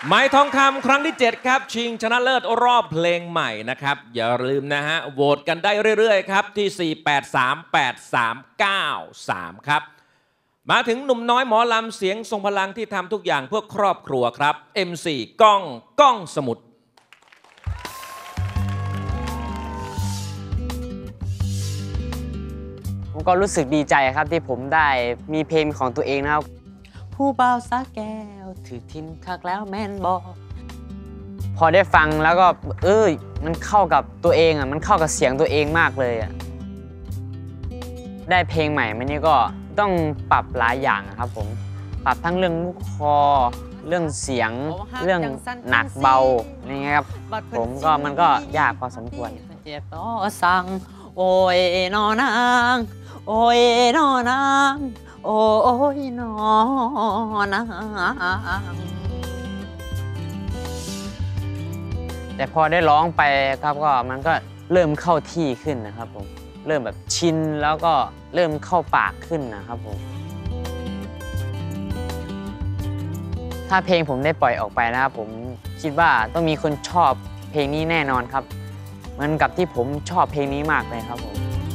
ไม้ทองคำครั้งที่7ครับชิงชนะเลิศรอบเพลงใหม่นะครับอย่าลืมนะฮะโหวตกันได้เรื่อยๆครับที่4838393ครับมาถึงหนุ่มน้อยหมอลำเสียงทรงพลังที่ทำทุกอย่างเพื่อครอบครัวครับ MC ก้องสมุทรผมก็รู้สึกดีใจครับที่ผมได้มีเพลงของตัวเองนะครับผู้บ่าวสาแก้วถือทิมคักแล้วแม่นบอพอได้ฟังแล้วก็มันเข้ากับตัวเองอ่ะมันเข้ากับเสียงตัวเองมากเลยอ่ะได้เพลงใหม่มานี่ก็ต้องปรับหลายอย่างครับผมปรับทั้งเรื่องลูกคอเรื่องเสียงเรื่องหนักเบาอะไรเงี้ยครับผมก็มันก็ยากพอสมควรเจ็บต่อสั่งโอ้ยนอนางโอ้ยนอนางโอ้ยนอนางแต่พอได้ร้องไปครับก็มันก็เริ่มเข้าที่ขึ้นนะครับผมเริ่มแบบชินแล้วก็เริ่มเข้าปากขึ้นนะครับผมถ้าเพลงผมได้ปล่อยออกไปนะครับผมคิดว่าต้องมีคนชอบเพลงนี้แน่นอนครับเหมือนกับที่ผมชอบเพลงนี้มากเลยครับผม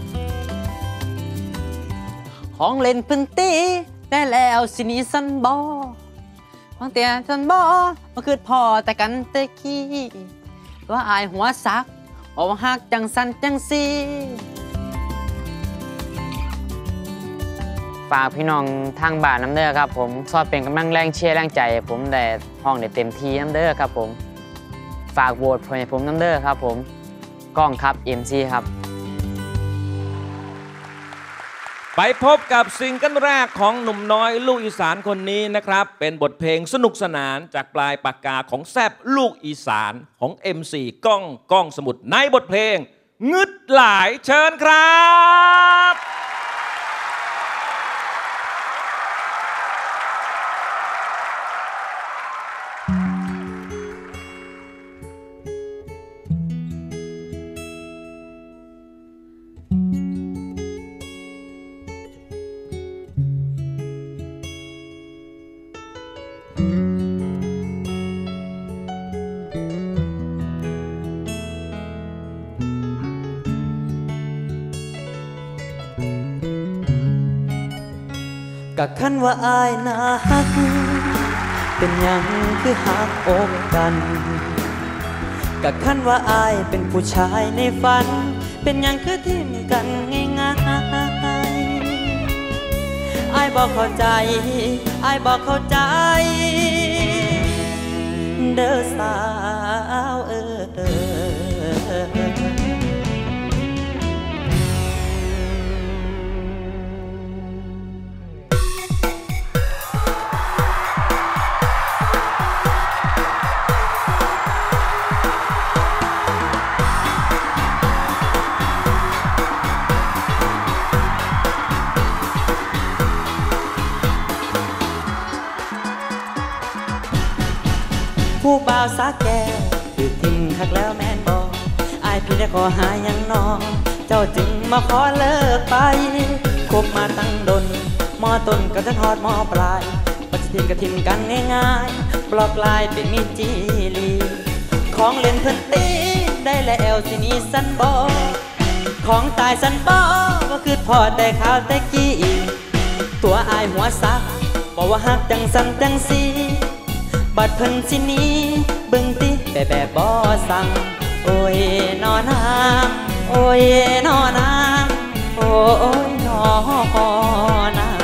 ของเล่นพื้นตีได้แล้วสินี้สันบอบางแต่สันบอมาคือพอแต่กันเตะขี้ว่าอายหัวซักออกหักจังสันจังซีฝากพี่น้องทางบ้านน้ำเด้อครับผมชอบเป็นกำลังแรงเชียร์แรงใจผมได้ห้องได้เต็มที่น้ำเด้อครับผมฝากโหวตให้ผมน้ำเด้อครับผมก้องครับ MC ครับไปพบกับซิงเกิลแรกของหนุ่มน้อยลูกอีสานคนนี้นะครับเป็นบทเพลงสนุกสนานจากปลายปากกาของแซบลูกอีสานของ MC ก้องสมุทรในบทเพลงงึดหลายเชิญครับกะคันว่าอายน่าฮักเป็นหยังคือหักอกกันกะคันว่าอายเป็นผู้ชายในฝันเป็นหยังคือทิ่มกันง่ายๆอายบอกเข้าใจอายบอกเข้าใจเด้อสาวผู้บ่าวสาแก้วถือทิมคักแล้วแม่นบอกอายพี่ได้ขอหายังนอเจ้าจึงมาขอเลิกไปคบมาตั้งดนมอต้นก็จะทอดมอปลายปัจจุบันก็ทิมกันง่ายๆปลอกลายเป็นมีจีรีของเล่นเพิ่นตีได้แล้วสินี้สันบอของตายสันบอก็คือพอแต่ข่าวแต่กี้ตัวอายหัวซักบอกว่าหักจังสันจังซีบัดเพิ่นสินี้เบิ่งติแบบบ่สั่งโอ้ยนอนางโอ้ยนอนางโอ้ยนอนาง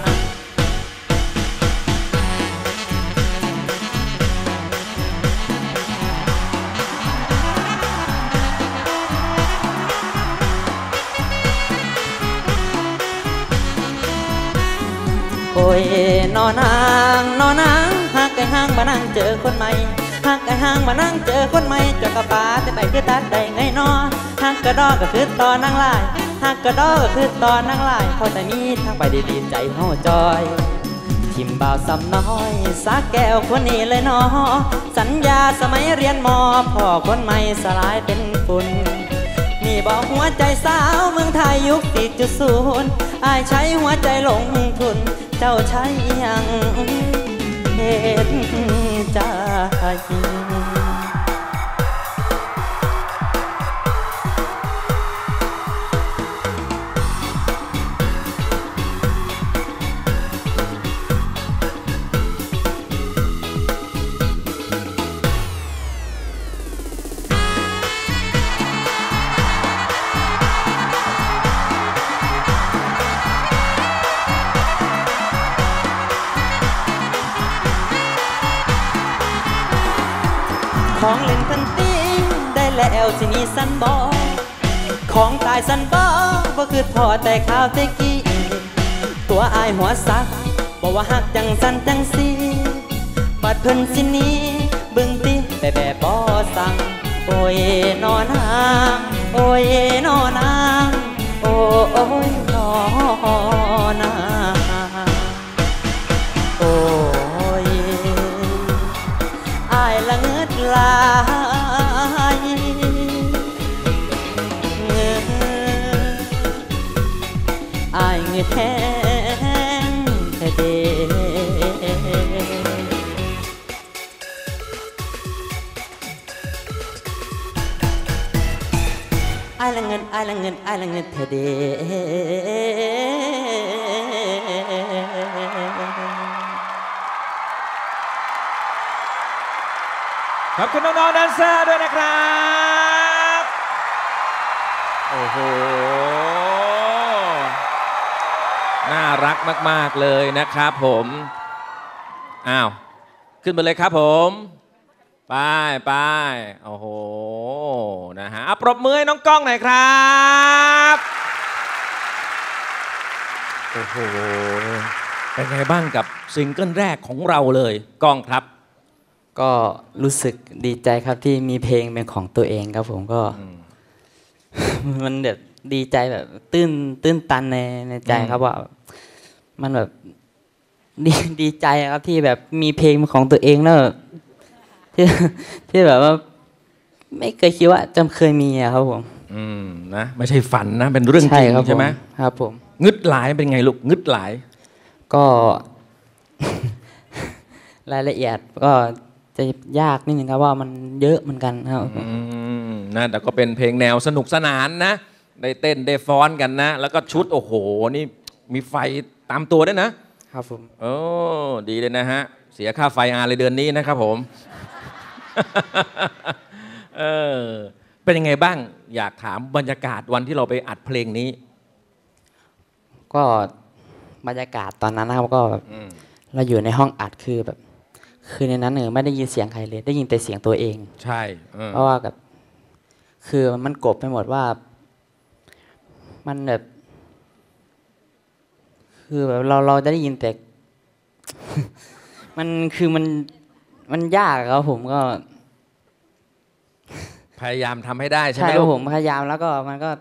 โอ้ยนอนางนอนางหากไอ้ห้างมานั่งเจอคนใหม่หากไอ้ห้างมานั่งเจอคนใหม่เจ้ากระป๋าแต่ไปคือตัดได้ไงนอหากกระดอก็คือตอนนั่งลายหากกระดอก็คือตอนนั่งลายพอแต่มีทางไปดีๆใจเฮาจอยทิมบ่าวซ้ำน้อยสาแก้วคนนี้เลยนอสัญญาสมัยเรียนมอพ่อคนใหม่สลายเป็นฝุ่นนี่บอกหัวใจสาวเมืองไทยยุค4.0อายใช้หัวใจลงทุนเจ้าใช้ยังเหตุใจ ของเล่นทันตีได้แล้วสิมีสันบอของตายสันบอบ่คือพอแต่ข้าวแต่กี้ตัวอายหัวสักบอกว่าหักจังสันจังสีบัดเพิ่นสิหนี้เบิ่งติแต่แบบบ่สั่งโอ้ยนอนหางโอ้ยนอนนางโอ้ยนอนนางโอ้ยอายละเงิดหลายอายเงิดแห้งแต่เดอายละเงินอายละเงินอายละเงินแต่เดขอบคุณน้องๆแดนเซอร์ด้วยนะครับโอ้โหน่ารักมากๆเลยนะครับผมอ้าวขึ้นไปเลยครับผมไปโอ้โหนะฮะปรบมือให้น้องก้องหน่อยครับโอ้โหเป็นไงบ้างกับซิงเกิลแรกของเราเลยก้องครับก็รู้สึกดีใจครับที่มีเพลงเป็นของตัวเองครับผมก็มันแบบดีใจแบบตื้นตันในใจครับว่ามันแบบดีใจครับที่แบบมีเพลงเป็นของตัวเองแล้วที่แบบว่าไม่เคยคิดว่าจะเคยมีครับผมนะไม่ใช่ฝันนะเป็นเรื่องจริงใช่ไหมครับผมงึดหลายเป็นไงลูกงึดหลายก็ รายละเอียดก็จะยากนิดนึงครับว่ามันเยอะเหมือนกันครับนะแต่ก็เป็นเพลงแนวสนุกสนานนะได้เต้นได้ฟ้อนกันนะแล้วก็ชุดโอ้โหนี่มีไฟตามตัวด้วยนะครับผมโอ้ดีเลยนะฮะเสียค่าไฟอาเลยเดือนนี้นะครับผมเป็นยังไงบ้างอยากถามบรรยากาศวันที่เราไปอัดเพลงนี้ก็บรรยากาศตอนนั้นนะครับก็เราอยู่ในห้องอัดคือในนั้นไม่ได้ยินเสียงใครเลยได้ยินแต่เสียงตัวเองใช่เพราะว่าแบบคือมันกลบไปหมดว่ามันแบบคือแบบเราจะได้ยินแต่ มันคือมันยากครับผมก็พยายามทำให้ได้ใช่ไหมใช่ครับผมพยายามแล้วก็มันก็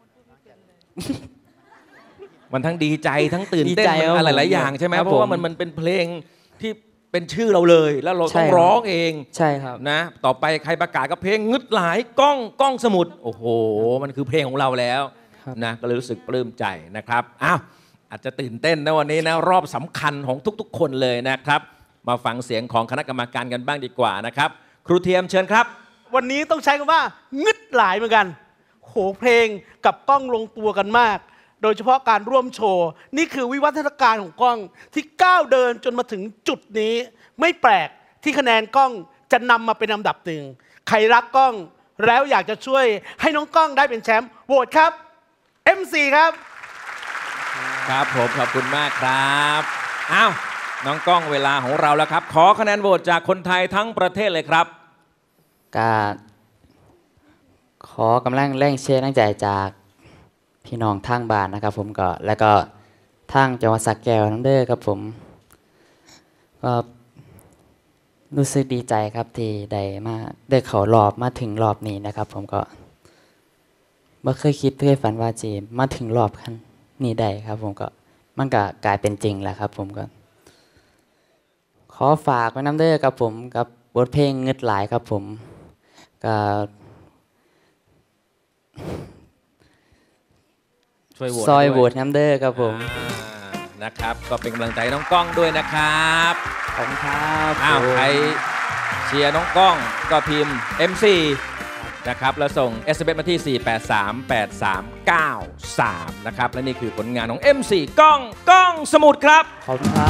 มันทั้งดีใจทั้งตื่นเต้นอะไรหลายอย่างใช่ไหมเพราะว่ามันเป็นเพลงที่เป็นชื่อเราเลยแล้วเราต้องร้องเองใช่ครับนะต่อไปใครประกาศก็เพลงงึดหลายก้องสมุดโอ้โหมันคือเพลงของเราแล้วนะก็เลยรู้สึกปลื้มใจนะครับอ้าวอาจจะตื่นเต้นนะวันนี้นะรอบสำคัญของทุกๆคนเลยนะครับมาฟังเสียงของคณะกรรมการกันบ้างดีกว่านะครับครูเทียมเชิญครับวันนี้ต้องใช้คำว่างึดหลายเหมือนกันโหเพลงกับก้องลงตัวกันมากโดยเฉพาะการร่วมโชว์นี่คือวิวัฒนาการของก้องที่ก้าวเดินจนมาถึงจุดนี้ไม่แปลกที่คะแนนก้องจะนำมาเป็นอันดับหนึ่งใครรักก้องแล้วอยากจะช่วยให้น้องก้องได้เป็นแชมป์โหวตครับ MC ครับครับผมขอบคุณมากครับอ้าวน้องก้องเวลาของเราแล้วครับขอคะแนนโหวตจากคนไทยทั้งประเทศเลยครับการขอกำลังแรงเชียร์แรงใจจากพี่น้องทางบ้านนะครับผมก็แล้วก็ทางจังหวัดสระแก้วน้ำเด้อครับผมก็รู้สึกดีใจครับที่ได้เข้ารอบมาถึงรอบนี้นะครับผมก็ไม่เคยคิดเคยฝันว่าจะมาถึงรอบขั้นนี้ได้ครับผมก็มันก็กลายเป็นจริงแล้วครับผมก็ขอฝากไว้น้ำเด้อครับผมกับบทเพลงงึดหลายครับผมก็ซอยโหวตน้ำเด้อครับผมนะครับ ก็เป็นกำลังใจน้องก้องด้วยนะครับขอบคุณครับอ้าวใครเชียร์น้องก้องก็พิมพ์ M4 นะครับแล้วส่ง SMS มาที่ 4838393 นะครับและนี่คือผลงานของ M4 ก้องสมุทรครับขอบคุณครับ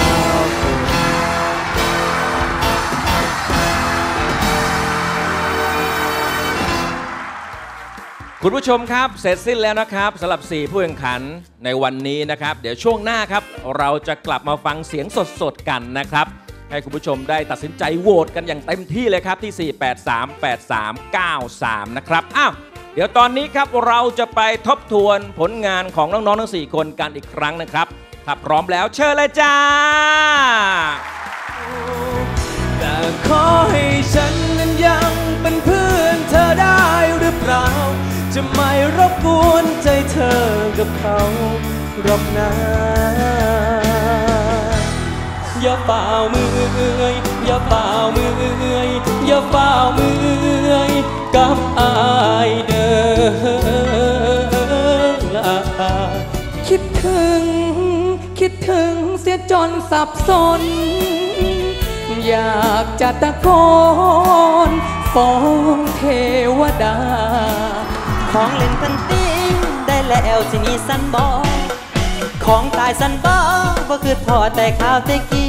คุณผู้ชมครับเสร็จสิ้นแล้วนะครับสำหรับ 4 ผู้แข่งขันในวันนี้นะครับเดี๋ยวช่วงหน้าครับเราจะกลับมาฟังเสียงสดๆกันนะครับให้คุณผู้ชมได้ตัดสินใจโหวตกันอย่างเต็มที่เลยครับที่ 4838393 นะครับอ้าวเดี๋ยวตอนนี้ครับเราจะไปทบทวนผลงานของน้องๆทั้ง 4 คนกันอีกครั้งนะครับถ้าพร้อมแล้วเชิญเลยจ้าแต่ขอให้ฉันนั้นยังเป็นเพื่อนเธอได้หรือเปล่าจะไม่รบกวนใจเธอกับเขาหรอกนะอย่าเป่ามืออย่าเป่ามืออย่าเป่ามือกับอายเด้อคิดถึงเสียจนสับสนอยากจะตะโกนฟ้องเทวดาของเล่นพันติ้งได้แล้วสิมีสันบอของตายสันบอบ่คือพอแต่ข้าวแต่กี